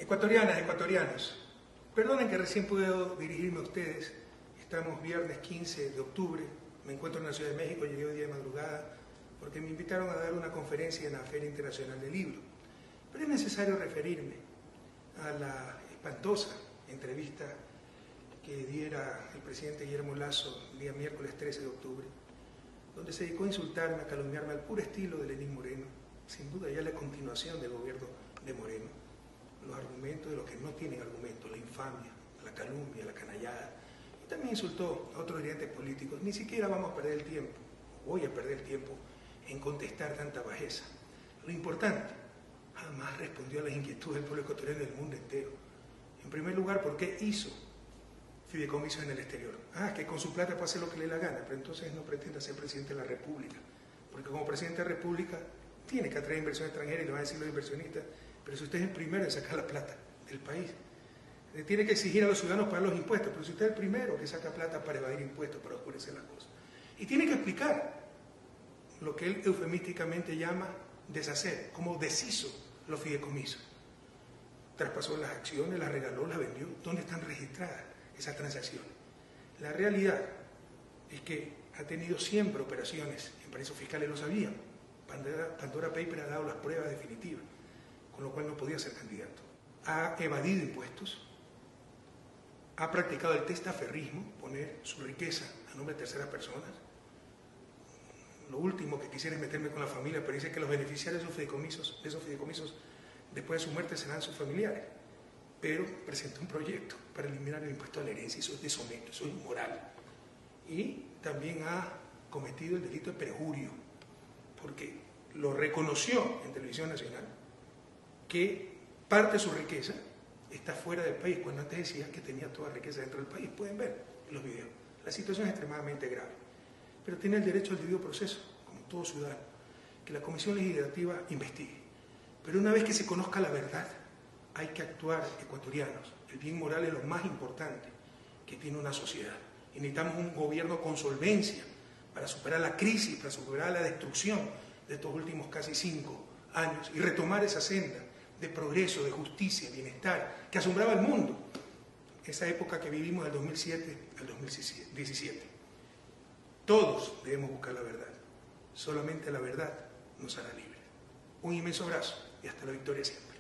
Ecuatorianas, ecuatorianos, perdonen que recién puedo dirigirme a ustedes. Estamos viernes 15 de octubre, me encuentro en la Ciudad de México, llegué hoy día de madrugada porque me invitaron a dar una conferencia en la Feria Internacional del Libro. Pero es necesario referirme a la espantosa entrevista que diera el presidente Guillermo Lasso el día miércoles 13 de octubre, donde se dedicó a insultarme, a calumniarme al puro estilo de Lenín Moreno, sin duda ya la continuación del gobierno de Moreno. Los argumentos de los que no tienen argumentos, la infamia, la calumnia, la canallada. Y también insultó a otros dirigentes políticos. Ni siquiera vamos a perder el tiempo, voy a perder el tiempo en contestar tanta bajeza. Lo importante, jamás respondió a las inquietudes del pueblo ecuatoriano y del mundo entero. En primer lugar, ¿por qué hizo fideicomisos en el exterior? Que con su plata puede hacer lo que le dé la gana, pero entonces no pretenda ser presidente de la República. Porque como presidente de la República tiene que atraer inversión extranjera y le van a decir los inversionistas, pero si usted es el primero en sacar la plata del país, tiene que exigir a los ciudadanos pagar los impuestos, pero si usted es el primero que saca plata para evadir impuestos, para oscurecer las cosas. Y tiene que explicar lo que él eufemísticamente llama deshacer, cómo deshizo los fideicomisos. Traspasó las acciones, las regaló, las vendió. ¿Dónde están registradas esas transacciones? La realidad es que ha tenido siempre operaciones en paraísos fiscales, lo sabían. Pandora Paper ha dado las pruebas definitivas, con lo cual no podía ser candidato. Ha evadido impuestos, ha practicado el testaferrismo, poner su riqueza a nombre de terceras personas. Lo último que quisiera es meterme con la familia, pero dice que los beneficiarios de esos fideicomisos después de su muerte serán sus familiares. Pero presentó un proyecto para eliminar el impuesto a la herencia, eso es deshonesto, eso es inmoral. Y también ha cometido el delito de perjurio, porque lo reconoció en Televisión Nacional, que parte de su riqueza está fuera del país, cuando antes decía que tenía toda riqueza dentro del país. Pueden ver los videos. La situación es extremadamente grave, pero tiene el derecho al debido proceso, como todo ciudadano, que la Comisión Legislativa investigue. Pero una vez que se conozca la verdad, hay que actuar, ecuatorianos. El bien moral es lo más importante que tiene una sociedad. Y necesitamos un gobierno con solvencia para superar la crisis, para superar la destrucción de estos últimos casi 5 años y retomar esa senda de progreso, de justicia, bienestar, que asombraba al mundo. Esa época que vivimos del 2007 al 2017. Todos debemos buscar la verdad. Solamente la verdad nos hará libres. Un inmenso abrazo y hasta la victoria siempre.